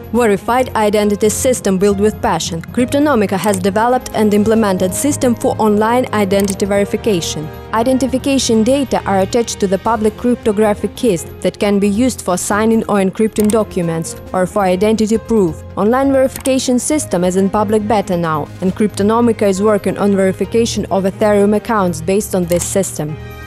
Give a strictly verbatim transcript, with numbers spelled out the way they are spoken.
Verified identity system built with passion. Cryptonomica has developed and implemented system for online identity verification. Identification data are attached to the public cryptographic keys that can be used for signing or encrypting documents or for identity proof. Online verification system is in public beta now, and Cryptonomica is working on verification of Ethereum accounts based on this system.